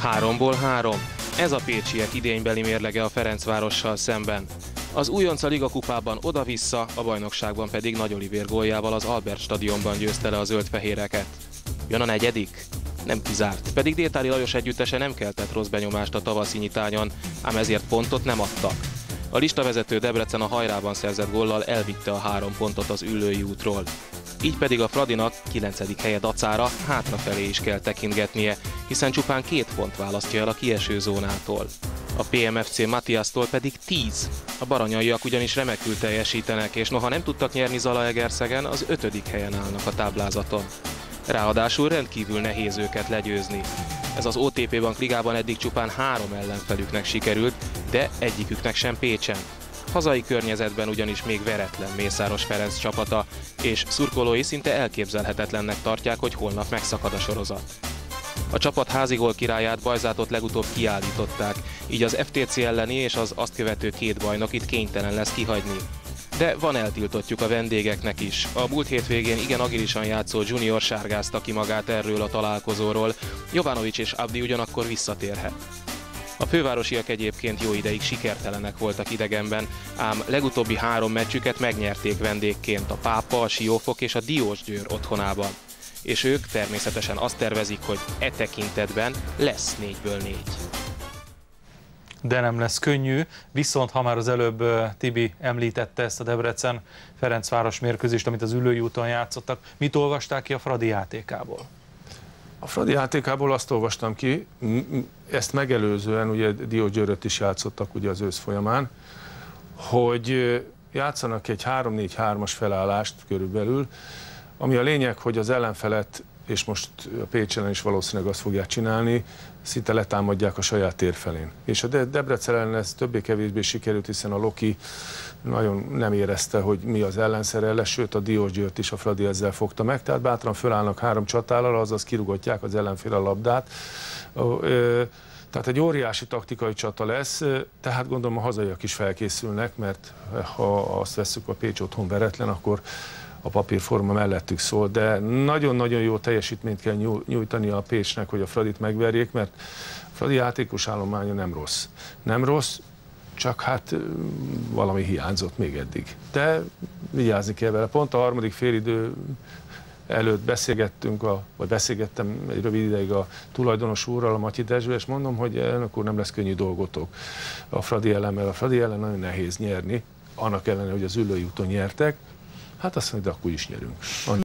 3-ból 3. Ez a pécsiek idénybeli mérlege a Ferencvárossal szemben. Az újonc a ligakupában oda-vissza, a bajnokságban pedig Nagy Olivér góljával az Albert stadionban győzte le a zöldfehéreket. Jön a negyedik? Nem kizárt, pedig Détári Lajos együttese nem keltett rossz benyomást a tavaszi nyitányon, ám ezért pontot nem adtak. A listavezető Debrecen a hajrában szerzett góllal elvitte a 3 pontot az Üllői útról. Így pedig a Fradinak 9. helye dacára hátrafelé is kell tekintgetnie, hiszen csupán 2 pont választja el a kieső zónától. A PMFC Matthiastól pedig 10. A baranyaiak ugyanis remekül teljesítenek, és noha nem tudtak nyerni Zalaegerszegen, az 5. helyen állnak a táblázaton. Ráadásul rendkívül nehéz őket legyőzni. Ez az OTP Bank ligában eddig csupán 3 ellenfelüknek sikerült, de egyiküknek sem Pécsen. Hazai környezetben ugyanis még veretlen Mészáros Ferenc csapata, és szurkolói szinte elképzelhetetlennek tartják, hogy holnap megszakad a sorozat. A csapat házigól királyát, Bajzátot legutóbb kiállították, így az FTC elleni és az azt követő 2 bajnok itt kénytelen lesz kihagyni. De van eltiltottjuk a vendégeknek is. A múlt hétvégén igen agilisan játszó Junior sárgázta ki magát erről a találkozóról, Jovanović és Abdi ugyanakkor visszatérhet. A fővárosiak egyébként jó ideig sikertelenek voltak idegenben, ám legutóbbi 3 meccsüket megnyerték vendégként a Pápa, a Siófok és a Diósgyőr otthonában. És ők természetesen azt tervezik, hogy e tekintetben lesz 4-ből 4. De nem lesz könnyű, viszont ha már az előbb Tibi említette ezt a Debrecen-Ferencváros mérkőzést, amit az Üllői úton játszottak, mit olvasták ki a Fradi játékából? A Fradi játékából azt olvastam ki, ezt megelőzően ugye Diósgyőröt is játszottak ugye az ősz folyamán, hogy játszanak egy 3-4-3-as felállást körülbelül, ami a lényeg, hogy az ellenfelet, és most a Pécsen is valószínűleg azt fogják csinálni, szinte letámadják a saját tér felén. És a Debrecen ellen ez többé-kevésbé sikerült, hiszen a Loki nagyon nem érezte, hogy mi az ellenszerele, sőt a Diósgyőrt is a Fradi ezzel fogta meg, tehát bátran fölállnak 3 csatállal, azaz kirúgatják az ellenfél a labdát. Tehát egy óriási taktikai csata lesz, tehát gondolom a hazaiak is felkészülnek, mert ha azt vesszük, a Pécs otthon veretlen, akkor a papírforma mellettük szól, de nagyon-nagyon jó teljesítményt kell nyújtani a Pécsnek, hogy a Fradit megverjék, mert a Fradi játékos állománya nem rossz. Nem rossz, csak hát valami hiányzott még eddig. De vigyázni kell vele. Pont a harmadik félidő előtt beszélgettem egy rövid ideig a tulajdonos úrral, a Matyi Dezsővel, és mondom, hogy elnök úr, nem lesz könnyű dolgotok a Fradi ellen, mert a Fradi ellen nagyon nehéz nyerni, annak ellenére, hogy az Üllői úton nyertek. Hát azt mondja, de akkor is nyerünk.